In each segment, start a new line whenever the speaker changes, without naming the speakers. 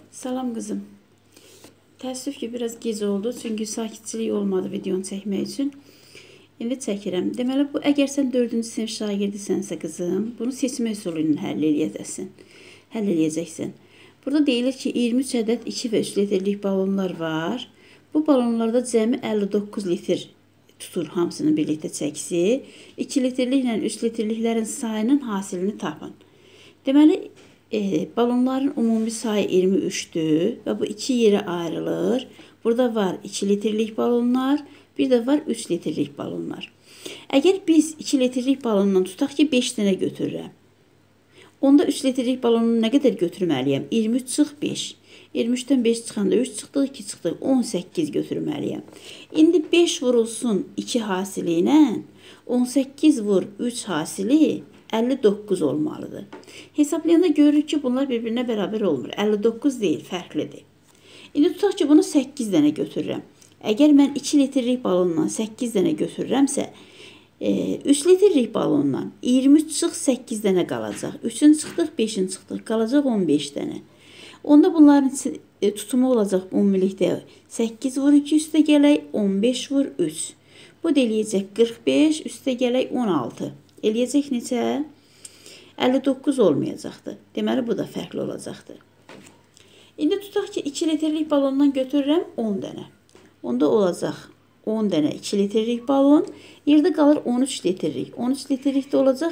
Salam qızım. Təəssüf ki, biraz gec oldu. Çünki sakitçilik olmadı videonu çəkmək üçün. İndi çəkirəm. Deməli, bu əgər sən 4-cü sinif şagirdisinsə qızım, bunu seçmə üsulu ilə həll eləyəcəksən. Burada deyilir ki, 23 ədəd 2 və 3 litrlik balonlar var. Bu balonlarda cəmi 59 litr tutur hamısının birlikdə çəkisi. 2 litrliklə 3 litrliklərin sayının hasilini tapın. Deməli, balonların ümumi sayı 23'dür və bu iki yerə ayrılır. Burada var 2 litrlik balonlar, bir də var 3 litrlik balonlar. Əgər biz 2 litrlik balondan tutaq ki 5 dənə götürürəm. Onda 3 litrlik balonu nə qədər götürməliyəm? 23 çıx 5. 23-dən 5 çıxanda 3 çıxdı, 2 çıxdı, 18 götürməliyəm. İndi 5 vurulsun 2 hasili ilə 18 vur 3 hasili 59 olmalıdır. Hesablayanda görürük ki, bunlar bir-birinə bərabər olmur. 59 deyil, fərqlidir. İndi tutaq ki, bunu 8 dənə götürürəm. Əgər mən 2 litrlik balondan 8 dənə götürürəmsə, 3 litrlik balondan 23 çıx 8 dənə qalacaq. 3-ün çıxdıq, 5-in çıxdıq, qalacaq 15 dənə. Onda bunların tutumu olacaq ümumilikdə 8 vur 2 üstə gələk, 15 vur 3. Bu da eləyəcək 45, üstə gələk 16. Eləyəcək neçə? 59 olmayacaqdır. Deməli, bu da fərqli olacaqdır. İndi tutaq ki, 2 litrlik balondan götürürəm 10 dənə. Onda olacaq 10 dənə 2 litrlik balon. Yerdə qalır 13 litrlik. 13 litrlik də olacaq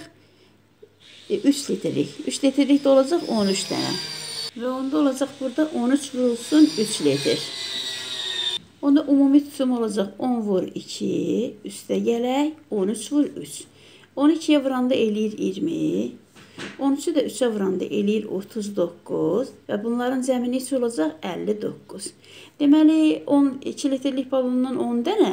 3 litrlik. 3 litrlik də olacaq 13 dənə. Və onda olacaq burada 13 vurulsun 3 litr. Onda ümumi tutum olacaq 10 vur 2, üstə gələk 13 vur 3. 12'ye vuranda eləyir 20, 13'ü də 3'ə vuranda eləyir 39 və bunların cəmi neçə olacaq? 59. Deməli, 2 litrlik balondan 10 dənə,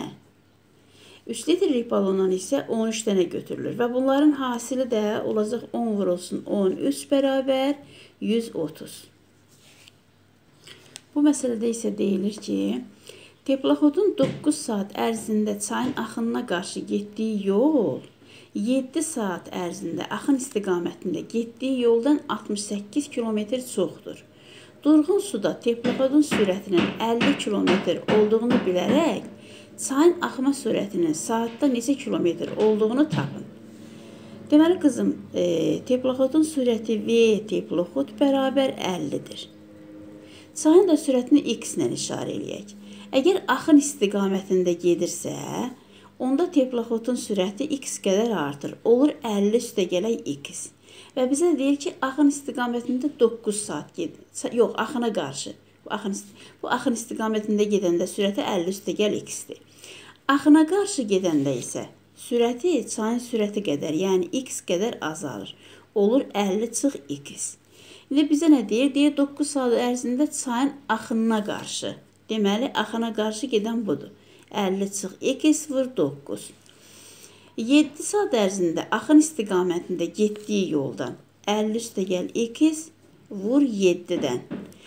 3 litrlik balondan isə 13 dənə götürülür və bunların hasili də olacaq 10 vurulsun 13 bərabər 130. Bu məsələdə isə deyilir ki, teploxodun 9 saat ərzində çayın axınına qarşı getdiyi yol 7 saat ərzində axın istiqamətində getdiyi yoldan 68 kilometr çoxdur. Durğun suda teploxodun sürətinin 50 kilometr olduğunu bilərək, çayın axma sürətinin saatda neçə kilometr olduğunu tapın. Deməli, qızım, teploxodun sürəti V teploxod bərabər 50-dir. Çayın da sürətini X ilə işarə eləyək. Əgər axın istiqamətində gedirsə, onda teploxodun sürəti X qədər artır. Olur 50 üstə gələk X. Və bizə deyir ki, axın istiqamətində 9 saat gedir. Yox, axına qarşı. Bu axın istiqamətində gedəndə sürəti 50 üstə gəl X-dir. Axına qarşı gedəndə isə sürəti çayın sürəti qədər, yəni X qədər azalır. Olur 50 çıx X. İndi bizə nə deyir? Deyir 9 saat ərzində çayın axınına qarşı. Deməli, axına qarşı gedən budur. 50 çıx X vur 9. 7 saat ərzində axın istiqamətində getdiyi yoldan 50 üstə gəl X vur 7-dən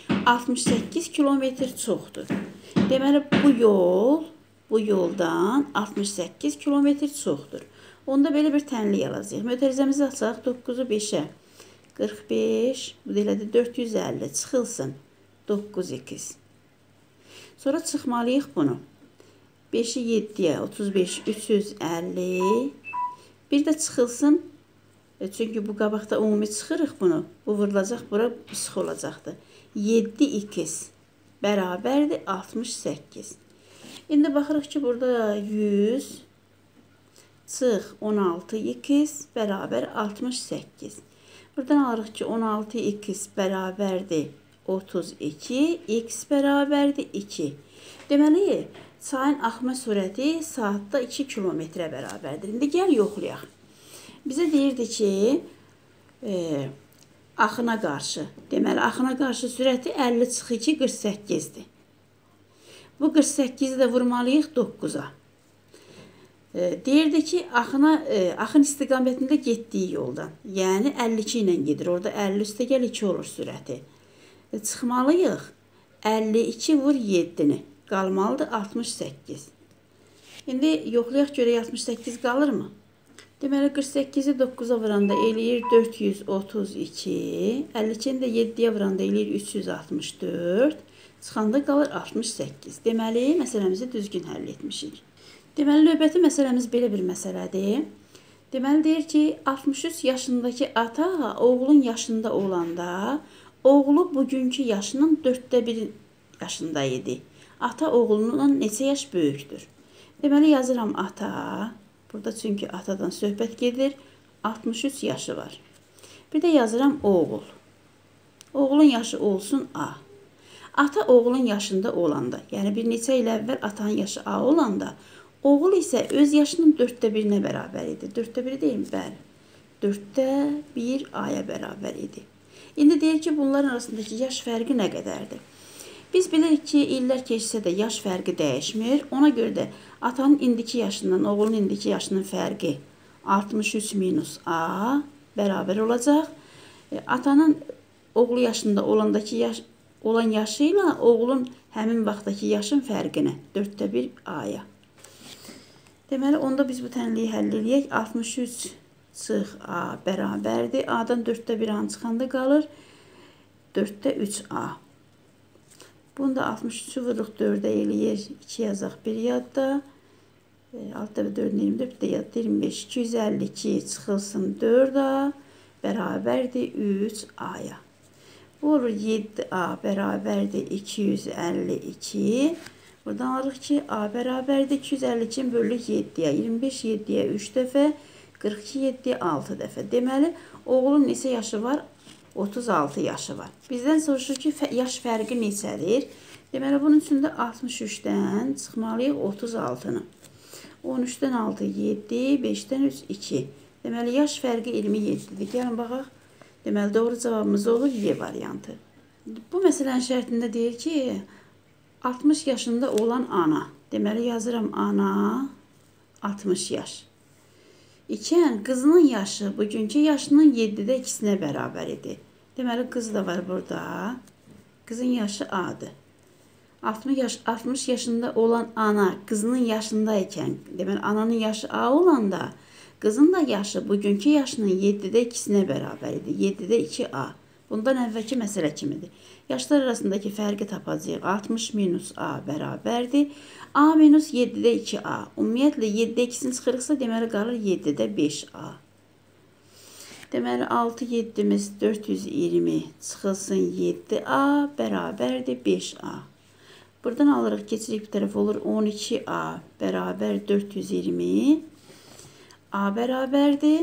68 kilometr çoxdur. Deməli, bu yoldan 68 kilometr çoxdur. Onda belə bir tənlik yazacaq. Mötərizəmizi açaq 9-u 5-ə 45, bu da elədir 450 çıxılsın 9x. Sonra çıxmalıyıq bunu. 5'i 7'ye 35 350. Bir də çıxılsın. Çünki bu qabaqda ümumi çıxırıq bunu. Bu vurulacaq, bura sıx olacaqdır. 7x bərabərdir 68. İndi baxırıq ki, burada 100 çıx 16x bərabər 68. Buradan alırıq ki, 16x bərabərdir 32, x bərabərdir 2. Deməli, çayın axma sürəti saatda 2 kilometrə bərabərdir. İndi gəl yoxlayaq. Bizə deyirdi ki, axına qarşı. Deməli, axına qarşı sürəti 50 çıx 2 48-dir. Bu 48-i də vurmalıyıq 9-a. Deyirdi ki, axın istiqamətində getdiyi yoldan. Yəni 52 ilə gedir. Orada 50 üstə gəl 2 olur sürəti. Çıxmalıyıq 52 vur 7-ni. Qalmalıdır 68. İndi yoxlayaq görək 68 qalırmı? Deməli 48-i 9-a vuranda eləyir 432. 52-ni də 7-yə vuranda eləyir 364. Çıxanda qalır 68. Deməli, məsələmizi düzgün həll etmişik. Deməli, növbəti məsələmiz belə bir məsələdir. Deməli, deyir ki, 63 yaşındakı ata oğlun yaşında olanda, oğlu bugünkü yaşının 1/4 yaşında idi. Ata oğlundan neçə yaş böyükdür? Deməli, yazıram ata. Burada çünki atadan söhbət gedir. 63 yaşı var. Bir də yazıram oğul. Oğlun yaşı olsun A. Ata oğlun yaşında olanda, yəni bir neçə il əvvəl atanın yaşı A olanda, oğul isə öz yaşının 1/4-nə bərabər idi. 1/4 deyil mi? Bəli. 1/4 A-ya bərabər idi. İndi deyir ki, bunların arasındakı yaş fərqi nə qədərdir? Biz bilirik ki, illər keçsə də yaş fərqi dəyişmir. Ona görə də atanın indiki yaşından, oğlunun indiki yaşının fərqi 63 minus A bərabər olacaq. Atanın oğlu yaşında olan yaşı ilə oğlun həmin vaxtdakı yaşın fərqinə 1/4 A-ya. Deməli, onda biz bu tənliyi həll edək. 63 çıx A bərabərdir. A-dan 1/4 A çıxanda qalır 4/3 A. Bunu da 63-ü vururuq 4-ə eləyir. 2 yazaq, 1 yadda. 6 və 4-ün 24, bir də yadda 25. 252 çıxılsın 4A bərabərdir 3A-ya. Bu olur 7A bərabərdir 252. Buradan alırıq ki, A bərabərdir 252-ni bölürük 7-yə. 25 7-yə 3 dəfə, 42 7-yə 6 dəfə. Deməli, oğlun neçə yaşı var? 36 yaşı var. Bizdən soruşur ki, yaş fərqi neçədir? Deməli, bunun üçün də 63-dən çıxmalıyıq 36-nı. 13-dən 6 7, 5-dən 3 2. Deməli, yaş fərqi 27-dir. Gəlin, baxaq. Deməli, doğru cavabımız olur Y variantı. Bu məsələnin şərtində deyir ki, 60 yaşında olan ana. Deməli, yazıram ana 60 yaş. İkən, qızının yaşı bugünkü yaşının 7-də 2-sinə bərabər idi. Deməli, qız da var burada. Qızın yaşı A-dır. 60 yaşında olan ana qızının yaşındaykən, deməli, ananın yaşı A olanda, qızın da yaşı bugünkü yaşının 7-də 2-sinə bərabər idi. 7-də 2A. Bundan əvvəlki məsələ kimidir. Yaşlar arasındakı fərqi tapacağıq. 60 minus A bərabərdir. A minus 7-də 2A. Ümumiyyətlə, 7-də 2-sini çıxırıqsa, deməli, qalır 7-də 5A. Deməli, 6 7-miz 420 çıxılsın 7A bərabərdir 5A. Buradan alırıq, keçirik bir tərəf olur 12A bərabər 420. A bərabərdir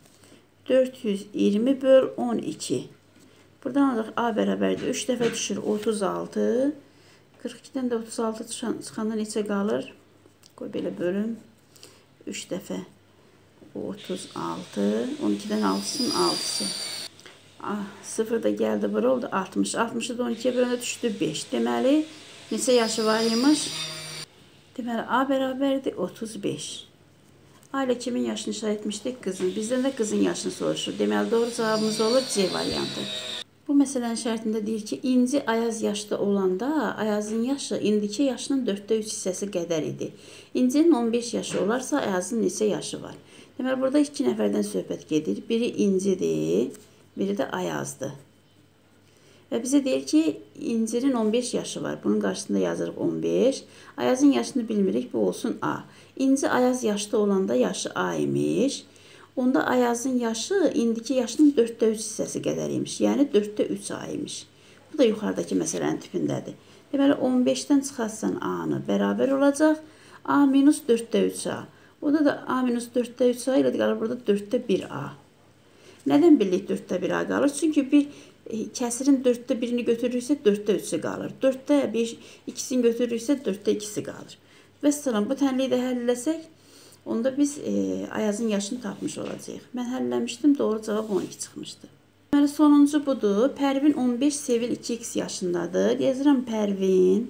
420 böl 12. Buradan alırıq A bərabərdir 3 dəfə düşür 36. 42-dən də 36 çıxanda neçə qalır? Qoy belə bölüm. 3 dəfə 36. 12-dən 6-sın 6-sı. 0 da gəldi, bura oldu 60. 60-ı da 12-yə bölündə düşdü 5. Deməli, neçə yaşı var imiş? Deməli, A bərabərdir 35. A ilə kimin yaşını işarət etmişdik? Qızın. Bizdən də qızın yaşını soruşur. Deməli, doğru cavabımız olur C variantı. Bu məsələnin şərtində deyir ki, İnci Ayaz yaşda olanda Ayazın yaşı indiki yaşının 4/3 hissəsi qədər idi. İncinin 15 yaşı olarsa Ayazın neçə yaşı var? Deməli, burada 2 nəfərdən söhbət gedir. Biri İncidir, biri də Ayazdır. Və bizə deyir ki, İncinin 15 yaşı var. Bunun qarşısında yazırıq 15. Ayazın yaşını bilmirik, bu olsun A. İnci Ayaz yaşda olanda yaşı A imiş. Onda Ayazın yaşı indiki yaşının 4/3 hissəsi qədər imiş. Yəni 4/3 A imiş. Bu da yuxarıdakı məsələnin tipindədir. Deməli, 15-dən çıxarsan A-nı bərabər olacaq. A minus 4/3 A. O da A minus 4/3 A ilə qalır burada 4/1 A. Nədən bildik 4/1 A qalır? Çünki bir kəsirin 4/1-ni götürürüksə 4/3-ü qalır. 4/2-sini götürürüksə 4/2-si qalır. Və salam, bu tənliyi də həll etsək, onda biz Ayazın yaşını tapmış olacağıq. Mən həlləmişdim, doğru cavab 12 çıxmışdı. Deməli, sonuncu budur. Pərvin 15, Sevil 2x yaşındadır. Yazıram Pərvin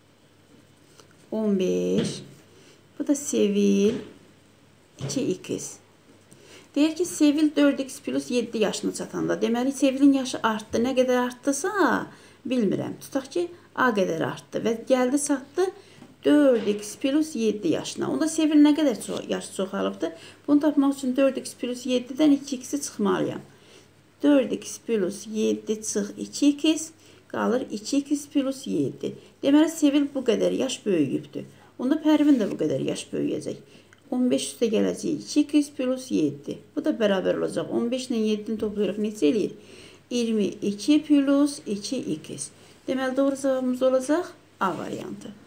15. Bu da Sevil 2x. Deyir ki, Sevil 4x plus 7 yaşına çatanda. Deməli, Sevilin yaşı artdı. Nə qədər artdısa, bilmirəm. Tutaq ki, A qədər artdı və gəldi çatdı 4x plus 7 yaşına. Onda Sevil nə qədər yaş çoxalıbdır? Bunu tapmaq üçün 4x plus 7-dən 2x'i çıxmalıyam. 4x plus 7 çıx 2x qalır 2x plus 7. Deməli, Sevil bu qədər yaş böyüyübdür. Onda Pərvin də bu qədər yaş böyüyəcək. 15 üstə gələcək 2x plus 7. Bu da bərabər olacaq. 15 ilə 7-ni toplayırıq. Neçə eləyir? 22 plus 2x. Deməli, doğru cavabımız olacaq A variantı.